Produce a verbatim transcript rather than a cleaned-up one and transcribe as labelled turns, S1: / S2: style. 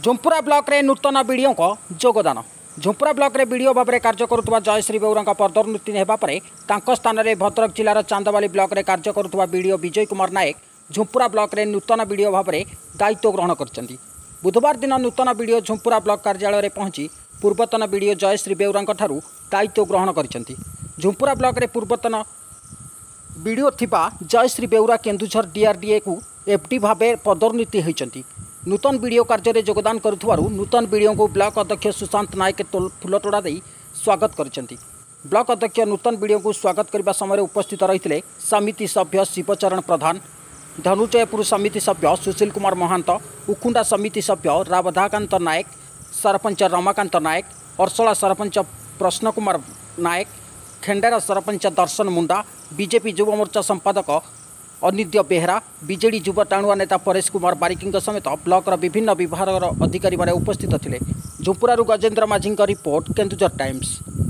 S1: झुंपुरा block रे नूतन BDO को योगदान। झुंपुरा ब्लॉक रे बीडीओ भाव में कार्य करुवा जयश्री बेउरा पदोन्नति हेबा परे तांको स्थान में भद्रक जिलार चांदवाली ब्लॉक रे कार्य करुवा बीडीओ विजय कुमार नायक झुंपुरा ब्लॉक रे नूतन बीडीओ भाव में दायित्व ग्रहण करछन्ती। बुधवार दिन नूतन बीडीओ झुंपुरा ब्लॉक कार्यालय में पहुंची पूर्वतन बीडीओ जयश्री बेउरा दायित्व ग्रहण करछन्ती। झुंपुरा ब्लॉक रे पूर्वतन बीडीओ थिबा जयश्री बेउरा केन्दुझर डीआरडीए को एफडी भाव पदोन्नति होइछन्ती। नूतन बीडीओ कार्य में योगदान करुथुवारु नूतन बीडीओ को ब्लॉक अध्यक्ष सुशांत नायक फुलतोड़ा दे स्वागत करछन्ती। ब्लॉक अध्यक्ष नूतन बीडीओ को स्वागत करने समय उपस्थित रही समिति सभ्य शिवचरण प्रधान, धनुजयपुर समिति सभ्य सुशील कुमार महांत, उखुंडा समिति सभ्य रावधाकांत नायक, सरपंच रमाकांत नायक, अर्सला सरपंच प्रश्न कुमार नायक, खेंडेरा सरपंच दर्शन मुंडा, बीजेपी युव मोर्चा संपादक अनिद्य बेहरा, बीजेडी युव टाणुआ नेता परेश कुमार बारिकी समेत ब्लॉकर विभिन्न विभाग अधिकारी उपस्थित थे। झुंपुरारू गजेन्द्र माझी रिपोर्ट, केन्दुझर टाइम्स।